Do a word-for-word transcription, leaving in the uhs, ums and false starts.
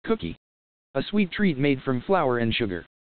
Cookie. A sweet treat made from flour and sugar.